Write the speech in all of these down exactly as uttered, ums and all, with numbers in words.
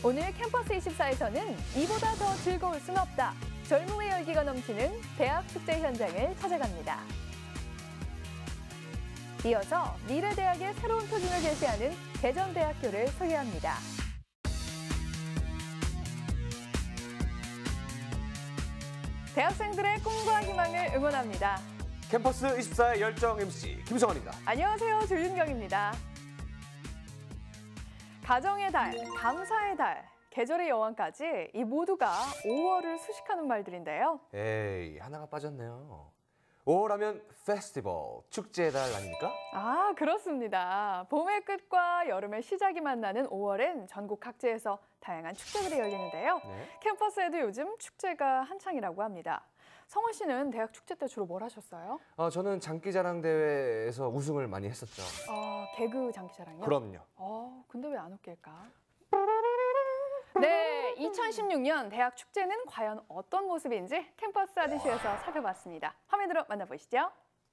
오늘 캠퍼스 이십사에서는 이보다 더 즐거울 순 없다. 젊음의 열기가 넘치는 대학 축제 현장을 찾아갑니다. 이어서 미래대학의 새로운 표준을 제시하는 대전대학교를 소개합니다. 대학생들의 꿈과 희망을 응원합니다. 캠퍼스 이십사의 열정 엠씨 김성환입니다. 안녕하세요. 조윤경입니다. 가정의 달, 감사의 달, 계절의 여왕까지 이 모두가 오월을 수식하는 말들인데요. 에이, 하나가 빠졌네요. 오월하면 페스티벌, 축제의 달 아닙니까? 아, 그렇습니다. 봄의 끝과 여름의 시작이 만나는 오월엔 전국 각지에서 다양한 축제들이 열리는데요. 네. 캠퍼스에도 요즘 축제가 한창이라고 합니다. 성원 씨는 대학 축제 때 주로 뭘 하셨어요? 어, 저는 장기자랑 대회에서 우승을 많이 했었죠. 아, 개그 장기자랑이요? 그럼요. 어, 근데 왜 안 웃길까? 네, 이천십육 년 대학 축제는 과연 어떤 모습인지 캠퍼스 아디쇼에서 살펴봤습니다. 화면으로 만나보시죠.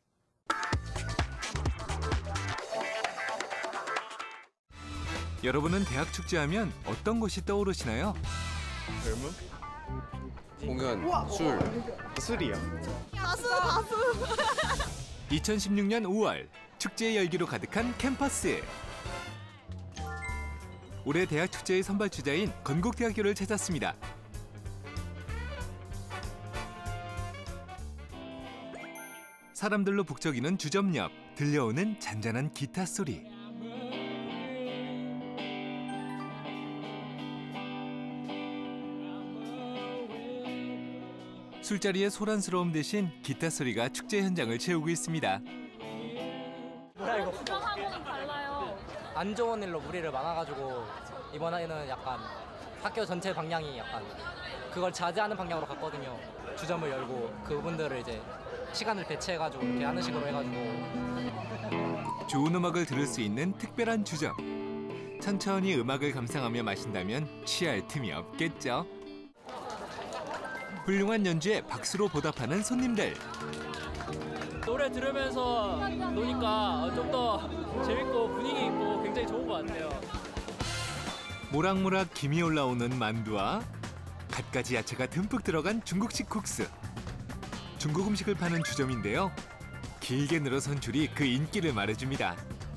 여러분은 대학 축제하면 어떤 것이 떠오르시나요? 젊음? 공연, 술. 술이요. 가수, 가수. 이천십육 년 오월 축제의 열기로 가득한 캠퍼스. 올해 대학 축제의 선발 주자인 건국대학교를 찾았습니다. 사람들로 북적이는 주점 옆 들려오는 잔잔한 기타 소리. 술자리의 소란스러움 대신 기타 소리가 축제 현장을 채우고 있습니다. 뭐야 이거? 구경하고는 달라요. 안 좋은 일로 무리를 많아가지고 이번에는 약간 학교 전체 방향이 약간 그걸 자제하는 방향으로 갔거든요. 주점을 열고 그분들을 이제 시간을 배치해가지고 이렇게 하는 식으로 해가지고. 좋은 음악을 들을 수 있는 특별한 주점. 천천히 음악을 감상하며 마신다면 취할 틈이 없겠죠. 훌륭한 연주에 박수로 보답하는 손님들. 노래 들으면서 노니까 좀 더 재밌고 분위기 있고 굉장히 좋은 것 같아요. 모락모락 김이 올라오는 만두와 갖가지 야채가 듬뿍 들어간 중국식 국수. 중국 음식을 파는 주점인데요. 길게 늘어선 줄이 그 인기를 말해줍니다.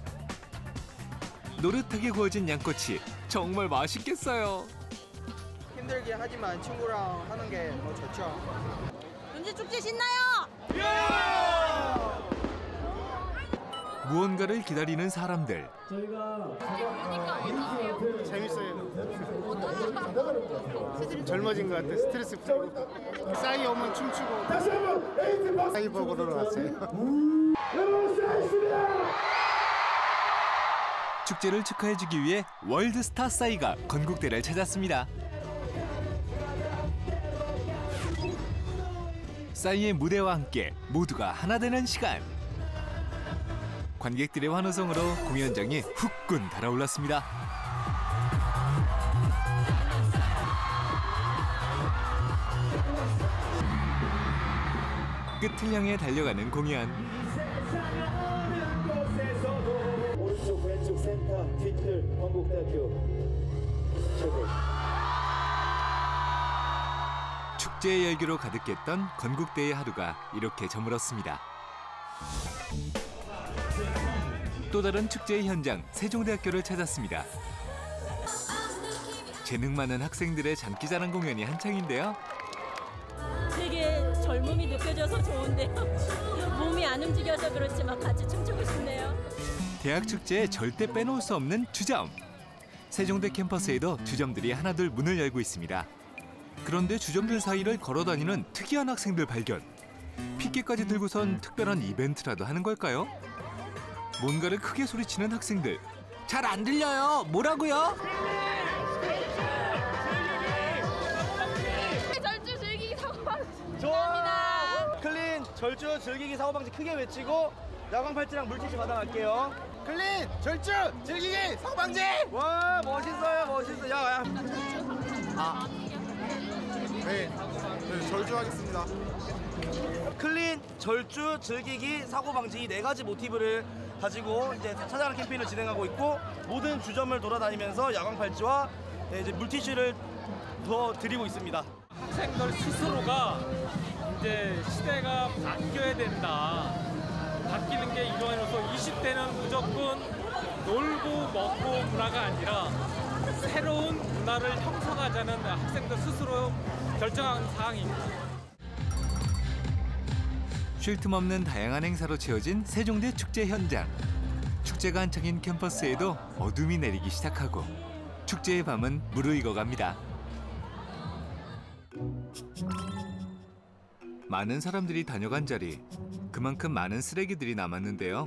노릇하게 구워진 양꼬치 정말 맛있겠어요. 힘들긴 하지만 친구랑 하는 게 더 좋죠. 연지 축제 신나요? 무언가를 기다리는 사람들. 재밌어요. 젊어진 것 같아. 스트레스 풀고. 싸이 오면 춤추고. 싸이 보러 왔어요. 축제를 축하해주기 위해 월드스타 싸이가 건국대를 찾았습니다. 싸이의 무대와 함께 모두가 하나 되는 시간. 관객들의 환호성으로 공연장이 후끈 달아올랐습니다. 끝을 향해 달려가는 공연. 오른쪽 왼쪽 센터 뒤틀 건국대학교 최고. 축제의 열기로 가득했던 건국대의 하루가 이렇게 저물었습니다. 또 다른 축제의 현장 세종대학교를 찾았습니다. 재능 많은 학생들의 장기자랑 공연이 한창인데요. 되게 젊음이 느껴져서 좋은데요. 몸이 안 움직여서 그렇지만 같이 춤추고 싶네요. 대학 축제에 절대 빼놓을 수 없는 주점. 세종대 캠퍼스에도 주점들이 하나둘 문을 열고 있습니다. 그런데 주점들 사이를 걸어다니는 특이한 학생들 발견. 피켓까지 들고선 특별한 이벤트라도 하는 걸까요? 뭔가를 크게 소리치는 학생들. 잘 안 들려요. 뭐라고요? 절주 즐기기 사고방지. 좋아. 클린 절주 즐기기 사고방지 크게 외치고 야광 팔찌랑 물티슈 받아갈게요. 클린 절주 즐기기 사고방지. 와 멋있어요 멋있어. 야 야. 아. 네, 네 절주하겠습니다. 클린 절주 즐기기 사고방지 이 네 가지 모티브를 가지고 이제 찾아가는 캠페인을 진행하고 있고 모든 주점을 돌아다니면서 야광 팔찌와 네, 이제 물티슈를 더 드리고 있습니다. 학생들 스스로가 이제 시대가 바뀌어야 된다. 바뀌는 게 이러해서 이십 대는 무조건 놀고 먹고 문화가 아니라 새로운 문화를 형성하자는 학생들 스스로 결정한 사항입니다. 쉴 틈 없는 다양한 행사로 채워진 세종대 축제 현장. 축제가 한창인 캠퍼스에도 어둠이 내리기 시작하고 축제의 밤은 무르익어갑니다. 많은 사람들이 다녀간 자리, 그만큼 많은 쓰레기들이 남았는데요.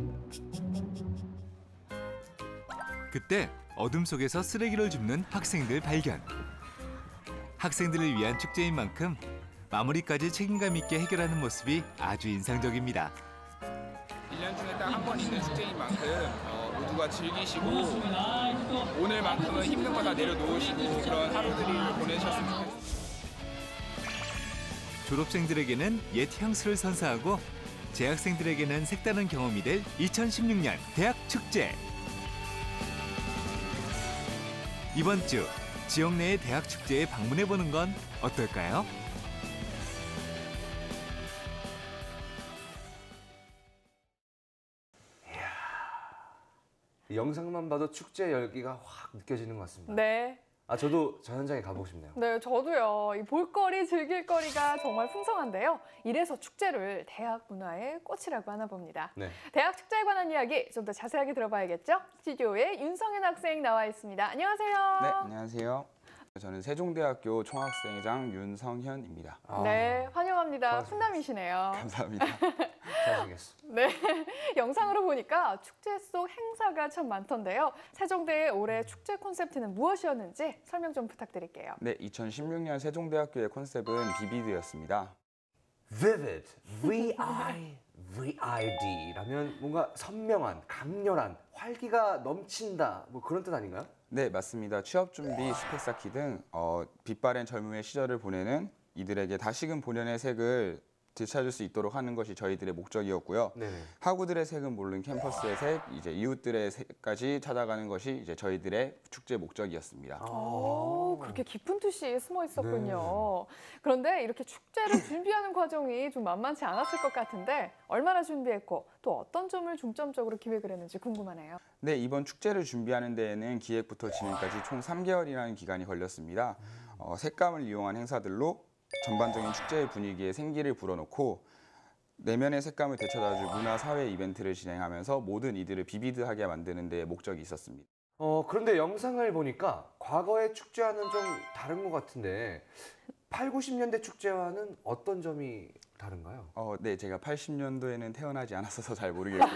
그때 어둠 속에서 쓰레기를 줍는 학생들 발견. 학생들을 위한 축제인 만큼 마무리까지 책임감 있게 해결하는 모습이 아주 인상적입니다. 일 년 중에 딱 한 번 있는 축제인 만큼 어, 모두가 즐기시고 오늘만큼은 힘든 거 다 내려놓으시고 그런 하루들을 보내셨으면 좋겠습니다. 졸업생들에게는 옛 향수를 선사하고 재학생들에게는 색다른 경험이 될 이천십육 년 대학 축제. 이번 주 지역 내의 대학 축제에 방문해보는 건 어떨까요? 영상만 봐도 축제 열기가 확 느껴지는 것 같습니다. 네. 아 저도 저 현장에 가보고 싶네요. 네, 저도요. 이 볼거리, 즐길거리가 정말 풍성한데요. 이래서 축제를 대학 문화의 꽃이라고 하나 봅니다. 네. 대학 축제에 관한 이야기 좀 더 자세하게 들어봐야겠죠? 스튜디오에 윤성현 학생 나와 있습니다. 안녕하세요. 네, 안녕하세요. 저는 세종대학교 총학생회장 윤성현입니다. 아, 네, 환영합니다. 반갑습니다. 훈남이시네요. 감사합니다. 잘생겼습니다. 네, 영상으로 보니까 축제 속 행사가 참 많던데요. 세종대의 올해 축제 콘셉트는 무엇이었는지 설명 좀 부탁드릴게요. 네, 이천십육 년 세종대학교의 컨셉은 비비드였습니다. Vivid, V I V I D라면 뭔가 선명한, 강렬한, 활기가 넘친다 뭐 그런 뜻 아닌가요? 네, 맞습니다. 취업 준비, 스펙 쌓기 등 어, 빛바랜 젊음의 시절을 보내는 이들에게 다시금 본연의 색을 되찾을 수 있도록 하는 것이 저희들의 목적이었고요. 네네. 학우들의 색은 물론 캠퍼스의 색, 이제 이웃들의 색까지 찾아가는 것이 이제 저희들의 축제 목적이었습니다. 오, 그렇게 깊은 뜻이 숨어 있었군요. 네. 그런데 이렇게 축제를 준비하는 과정이 좀 만만치 않았을 것 같은데 얼마나 준비했고 또 어떤 점을 중점적으로 기획을 했는지 궁금하네요. 네, 이번 축제를 준비하는 데에는 기획부터 진행까지 총 삼 개월이라는 기간이 걸렸습니다. 어, 색감을 이용한 행사들로 전반적인 축제의 분위기에 생기를 불어넣고 내면의 색감을 되찾아줄 문화, 사회 이벤트를 진행하면서 모든 이들을 비비드하게 만드는 데 목적이 있었습니다. 어 그런데 영상을 보니까 과거의 축제와는 좀 다른 것 같은데 팔, 구십 년대 축제와는 어떤 점이 다른가요? 어, 네, 제가 팔십 년도에는 태어나지 않았어서 잘 모르겠고요.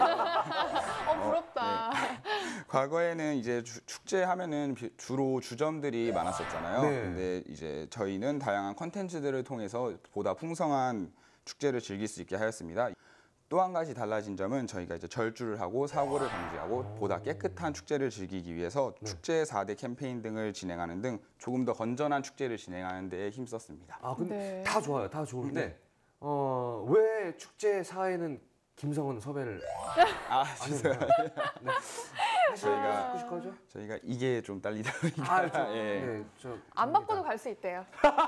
어, 부럽다. 어, 네. 과거에는 이제 주, 축제 하면은 주로 주점들이 많았었잖아요. 네. 근데 이제 저희는 다양한 콘텐츠들을 통해서 보다 풍성한 축제를 즐길 수 있게 하였습니다. 또 한 가지 달라진 점은 저희가 이제 절주를 하고 사고를 방지하고 오. 보다 깨끗한 축제를 즐기기 위해서 네. 축제 사 대 캠페인 등을 진행하는 등 조금 더 건전한 축제를 진행하는 데에 힘썼습니다. 아 근데 네. 다 좋아요, 다 좋은데 네. 어, 왜 축제 사에는 김성은 섭외를 아, 진짜요? 네. 사실 저희가- 듣고 싶어죠? 저희가 이게 좀 딸리다 보니까 아, 저, 예. 네, 저, 안 바꿔도 갈 수 있대요.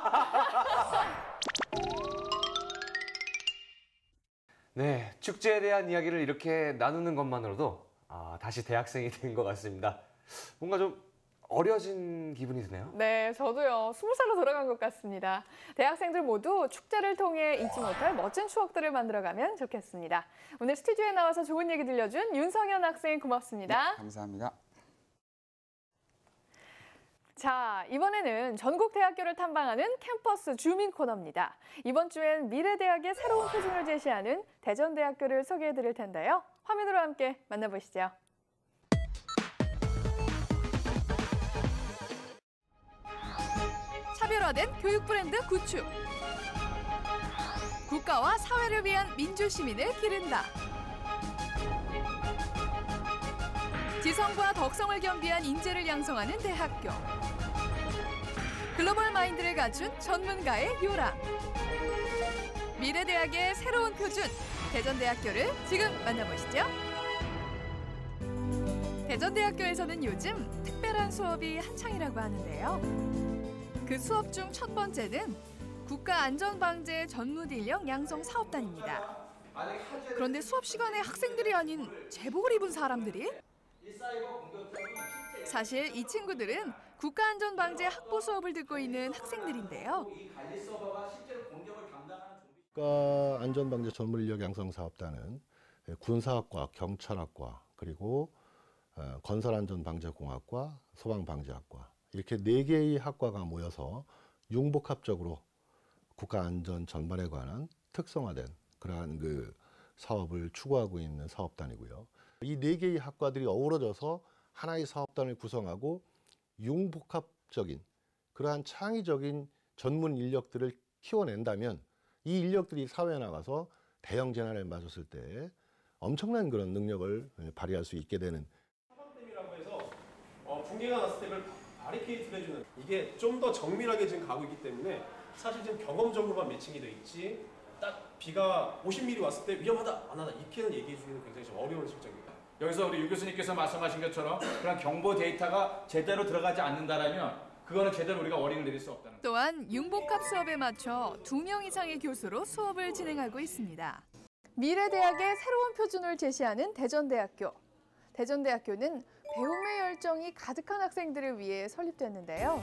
네, 축제에 대한 이야기를 이렇게 나누는 것만으로도 아, 다시 대학생이 된 것 같습니다. 뭔가 좀 어려진 기분이 드네요. 네, 저도요. 스무 살로 돌아간 것 같습니다. 대학생들 모두 축제를 통해 잊지 못할 멋진 추억들을 만들어가면 좋겠습니다. 오늘 스튜디오에 나와서 좋은 얘기 들려준 윤성현 학생 고맙습니다. 네, 감사합니다. 자, 이번에는 전국 대학교를 탐방하는 캠퍼스 주민 코너입니다. 이번 주엔 미래대학의 새로운 표준을 제시하는 대전대학교를 소개해 드릴 텐데요. 화면으로 함께 만나보시죠. 차별화된 교육 브랜드 구축. 국가와 사회를 위한 민주시민을 기른다. 지성과 덕성을 겸비한 인재를 양성하는 대학교. 글로벌 마인드를 갖춘 전문가의 요람. 미래대학의 새로운 표준, 대전대학교를 지금 만나보시죠. 대전대학교에서는 요즘 특별한 특별한 수업이 한창이라고 하는데요. 그 수업 중 첫 번째는 국가안전방재 전문인력 양성 사업단입니다. 그런데 수업 시간에 학생들이 아닌 제복을 입은 사람들이? 사실 이 친구들은 국가안전방재 학부 수업을 듣고 있는 학생들인데요. 국가안전방재 전문인력 양성 사업단은 군사학과, 경찰학과, 그리고 건설안전방재공학과, 소방방재학과 이렇게 네 개의 학과가 모여서 융복합적으로 국가안전 전반에 관한 특성화된 그러한 그 사업을 추구하고 있는 사업단이고요. 이 네 개의 학과들이 어우러져서 하나의 사업단을 구성하고 융복합적인 그러한 창의적인 전문 인력들을 키워낸다면 이 인력들이 사회에 나가서 대형 재난을 맞았을 때 엄청난 그런 능력을 발휘할 수 있게 되는. 사방댐이라고 해서 어, 붕괴가 났을 때 그걸 바리케이트를 해주는, 이게 좀 더 정밀하게 지금 가고 있기 때문에 사실 지금 경험적으로만 매칭이 돼 있지 딱 비가 오십 밀리미터 왔을 때 위험하다 안 하다 이렇게는 얘기해 주기는 굉장히 좀 어려운 실정입니다. 여기서 우리 유 교수님께서 말씀하신 것처럼 그런 경보 데이터가 제대로 들어가지 않는다라면 그거는 제대로 우리가 월링을 내릴 수 없다는. 또한 융복합 수업에 맞춰 두 명 이상의 교수로 수업을 진행하고 있습니다. 미래대학의 새로운 표준을 제시하는 대전대학교. 대전대학교는 배움의 열정이 가득한 학생들을 위해 설립됐는데요.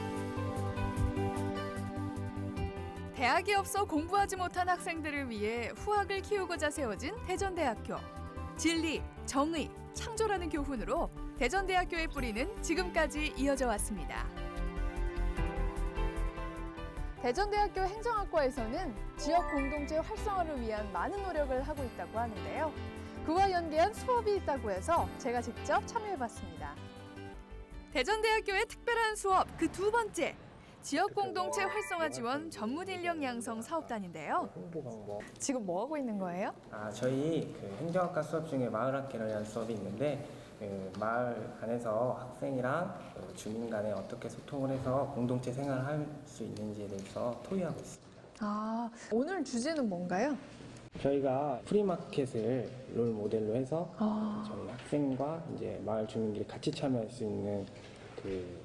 대학이 없어 공부하지 못한 학생들을 위해 후학을 키우고자 세워진 대전대학교. 진리, 정의, 창조라는 교훈으로 대전대학교의 뿌리는 지금까지 이어져 왔습니다. 대전대학교 행정학과에서는 지역 공동체 활성화를 위한 많은 노력을 하고 있다고 하는데요. 그와 연계한 수업이 있다고 해서 제가 직접 참여해봤습니다. 대전대학교의 특별한 수업 그 두 번째, 지역 공동체 활성화 지원 전문 인력 양성 사업단인데요. 지금 뭐 하고 있는 거예요? 아, 저희 그 행정학과 수업 중에 마을학계라는 수업이 있는데 그 마을 안에서 학생이랑 그 주민 간에 어떻게 소통을 해서 공동체 생활을 할 수 있는지에 대해서 토의하고 있습니다. 아, 오늘 주제는 뭔가요? 저희가 프리마켓을 롤 모델로 해서 아. 저희 학생과 이제 마을 주민들이 같이 참여할 수 있는 그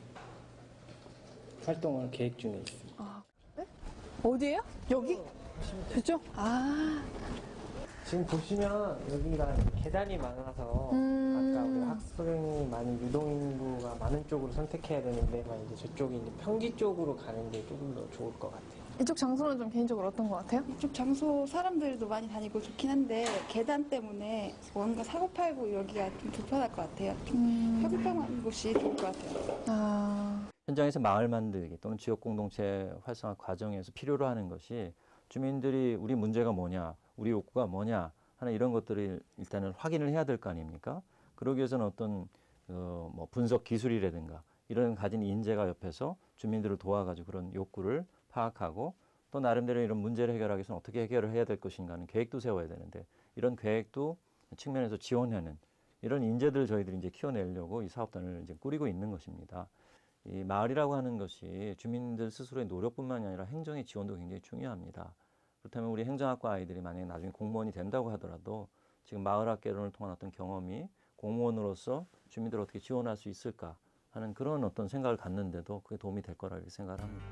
활동을 계획 중에 있습니다. 아, 네? 어디예요? 여기? 저쪽? 아. 지금 보시면 여기가 계단이 많아서 음. 아까 우리 학생이 많이 유동인구가 많은 쪽으로 선택해야 되는데 이제 저쪽이 이제 평지 쪽으로 가는 게 조금 더 좋을 것 같아요. 이쪽 장소는 좀 개인적으로 어떤 것 같아요? 이쪽 장소 사람들도 많이 다니고 좋긴 한데 계단 때문에 뭔가 사고팔고 여기가 좀 불편할 것 같아요. 좀 음. 평평한 곳이 좋을 것 같아요. 아. 현장에서 마을 만들기 또는 지역 공동체 활성화 과정에서 필요로 하는 것이 주민들이 우리 문제가 뭐냐, 우리 욕구가 뭐냐 하는 이런 것들을 일단은 확인을 해야 될 거 아닙니까? 그러기 위해서는 어떤 어, 뭐 분석 기술이라든가 이런 가진 인재가 옆에서 주민들을 도와가지고 그런 욕구를 파악하고 또 나름대로 이런 문제를 해결하기 위해서는 어떻게 해결을 해야 될 것인가 하는 계획도 세워야 되는데 이런 계획도 측면에서 지원하는 이런 인재들을 저희들이 이제 키워내려고 이 사업단을 이제 꾸리고 있는 것입니다. 이 마을이라고 하는 것이 주민들 스스로의 노력뿐만이 아니라 행정의 지원도 굉장히 중요합니다. 그렇다면 우리 행정학과 아이들이 만약에 나중에 공무원이 된다고 하더라도 지금 마을학개론을 통한 어떤 경험이 공무원으로서 주민들을 어떻게 지원할 수 있을까 하는 그런 어떤 생각을 갖는데도 그게 도움이 될 거라고 생각을 합니다.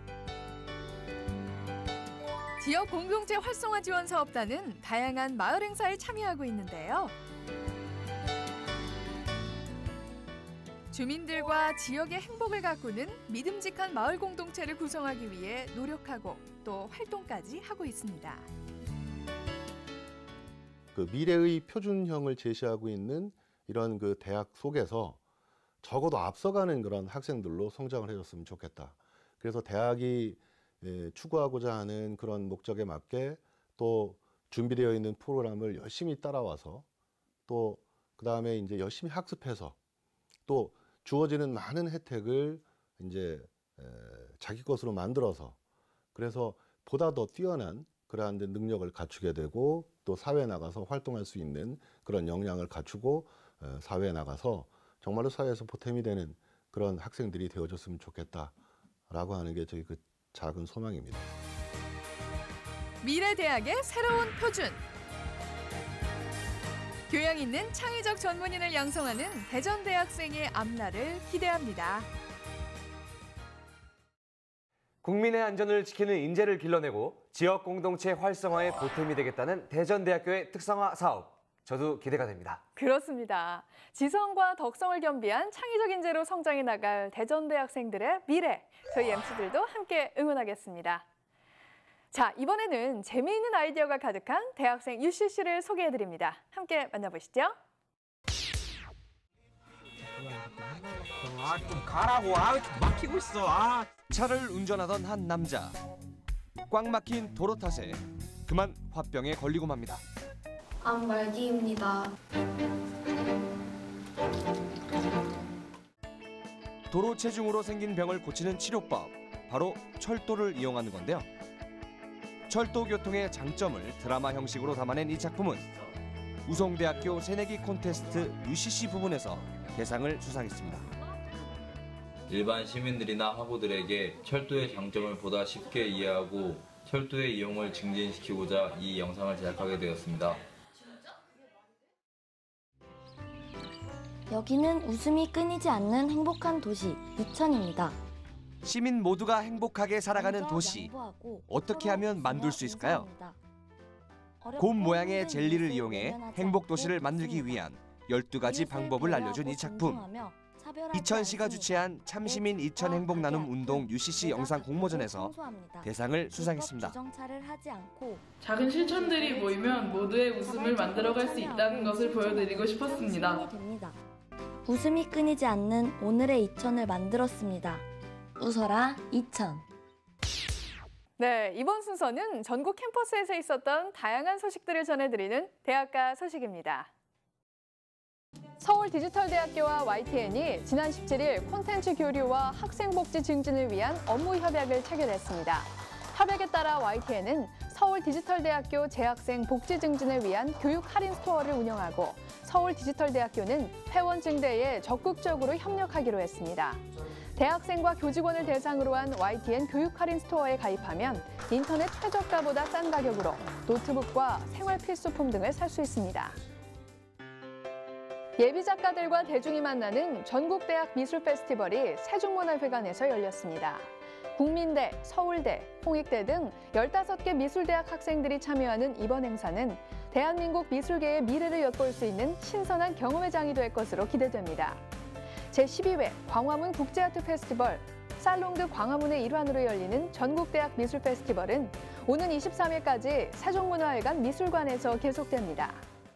지역 공동체 활성화 지원 사업단은 다양한 마을 행사에 참여하고 있는데요. 주민들과 지역의 행복을 가꾸는 믿음직한 마을 공동체를 구성하기 위해 노력하고 또 활동까지 하고 있습니다. 그 미래의 표준형을 제시하고 있는 이런 그 대학 속에서 적어도 앞서가는 그런 학생들로 성장을 해줬으면 좋겠다. 그래서 대학이 예, 추구하고자 하는 그런 목적에 맞게 또 준비되어 있는 프로그램을 열심히 따라와서 또 그 다음에 이제 열심히 학습해서 또 주어지는 많은 혜택을 이제 에, 자기 것으로 만들어서 그래서 보다 더 뛰어난 그러한 능력을 갖추게 되고 또 사회에 나가서 활동할 수 있는 그런 역량을 갖추고 에, 사회에 나가서 정말로 사회에서 보탬이 되는 그런 학생들이 되어줬으면 좋겠다라고 하는 게 저희 그 작은 소망입니다. 미래대학의 새로운 표준. 교양 있는 창의적 전문인을 양성하는 대전 대학생의 앞날을 기대합니다. 국민의 안전을 지키는 인재를 길러내고 지역 공동체 활성화에 보탬이 되겠다는 대전대학교의 특성화 사업. 저도 기대가 됩니다. 그렇습니다. 지성과 덕성을 겸비한 창의적 인재로 성장해 나갈 대전대학생들의 미래. 저희 엠씨들도 함께 응원하겠습니다. 자, 이번에는 재미있는 아이디어가 가득한 대학생 유씨씨를 소개해드립니다. 함께 만나보시죠. 아, 좀 가라고. 아, 막히고 있어. 아. 차를 운전하던 한 남자. 꽉 막힌 도로 탓에 그만 화병에 걸리고 맙니다. 암 말기입니다. 도로 체중으로 생긴 병을 고치는 치료법, 바로 철도를 이용하는 건데요. 철도 교통의 장점을 드라마 형식으로 담아낸 이 작품은 우송대학교 새내기 콘테스트 유씨씨 부분에서 대상을 수상했습니다. 일반 시민들이나 학우들에게 철도의 장점을 보다 쉽게 이해하고 철도의 이용을 증진시키고자 이 영상을 제작하게 되었습니다. 여기는 웃음이 끊이지 않는 행복한 도시 유천입니다. 시민 모두가 행복하게 살아가는 도시, 어떻게 하면 만들 수 있을까요? 곰 모양의 젤리를 이용해 행복도시를 만들기 위한 열두 가지 방법을 알려준 이 작품. 이천시가 주최한 참시민 이천 행복 나눔 운동 유씨씨 영상 공모전에서 대상을 수상했습니다. 작은 실천들이 모이면 모두의 웃음을 만들어갈 수 있다는 것을 보여드리고 싶었습니다. 웃음이 끊이지 않는 오늘의 이천을 만들었습니다. 웃어라 이천. 네, 이번 순서는 전국 캠퍼스에서 있었던 다양한 소식들을 전해드리는 대학가 소식입니다. 서울디지털대학교와 와이티엔이 지난 십칠 일 콘텐츠 교류와 학생복지 증진을 위한 업무 협약을 체결했습니다. 협약에 따라 와이티엔은 서울디지털대학교 재학생 복지 증진을 위한 교육 할인 스토어를 운영하고 서울디지털대학교는 회원 증대에 적극적으로 협력하기로 했습니다. 대학생과 교직원을 대상으로 한 와이티엔 교육 할인 스토어에 가입하면 인터넷 최저가보다 싼 가격으로 노트북과 생활 필수품 등을 살 수 있습니다. 예비 작가들과 대중이 만나는 전국대학 미술 페스티벌이 세종문화회관에서 열렸습니다. 국민대, 서울대, 홍익대 등 열다섯 개 미술대학 학생들이 참여하는 이번 행사는 대한민국 미술계의 미래를 엿볼 수 있는 신선한 경험의 장이 될 것으로 기대됩니다. 제십이 회 광화문 국제아트 페스티벌, 살롱드 광화문의 일환으로 열리는 전국대학 미술 페스티벌은 오는 이십삼 일까지 세종문화회관 미술관에서 계속됩니다.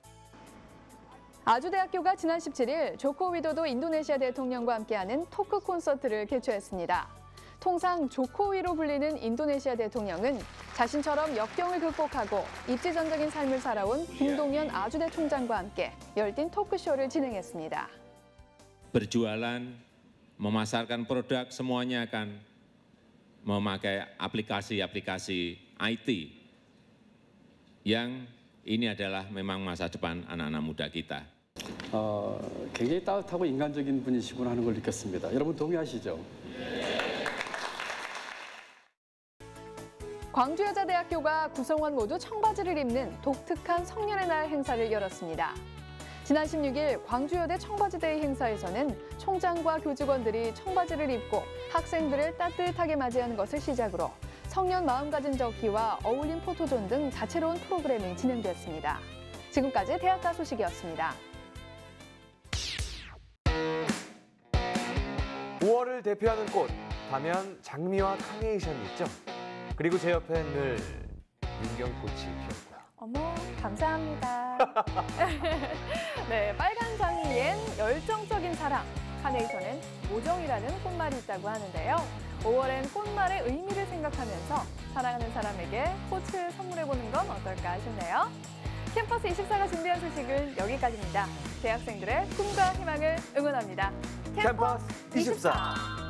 아주대학교가 지난 십칠 일 조코 위도도 인도네시아 대통령과 함께하는 토크 콘서트를 개최했습니다. 통상 조코위로 불리는 인도네시아 대통령은 자신처럼 역경을 극복하고 입지전적인 삶을 살아온 김동연 아주대 총장과 함께 열띤 토크쇼를 진행했습니다. Berjualan, memasarkan produk semuanya akan memakai aplikasi-aplikasi I T yang ini adalah memang masa depan anak-anak muda kita. 어, 굉장히 따뜻하고 인간적인 분이시구나 하는 걸 느꼈습니다. 여러분 동의하시죠? 광주여자대학교가 구성원 모두 청바지를 입는 독특한 성년의 날 행사를 열었습니다. 지난 십육 일 광주여대 청바지데이 행사에서는 총장과 교직원들이 청바지를 입고 학생들을 따뜻하게 맞이하는 것을 시작으로 성년 마음가짐 적기와 어울림 포토존 등 다채로운 프로그램이 진행됐습니다. 지금까지 대학가 소식이었습니다. 오월을 대표하는 꽃, 하면 장미와 카네이션이 있죠. 그리고 제 옆엔 늘 민경꽃이 피었고요. 어머, 감사합니다. 네, 빨간 장미엔 열정적인 사랑, 카네이션엔 모정이라는 꽃말이 있다고 하는데요. 오월엔 꽃말의 의미를 생각하면서 사랑하는 사람에게 꽃을 선물해보는 건 어떨까 싶네요. 캠퍼스 이십사가 준비한 소식은 여기까지입니다. 대학생들의 꿈과 희망을 응원합니다. 캠퍼스 이십사.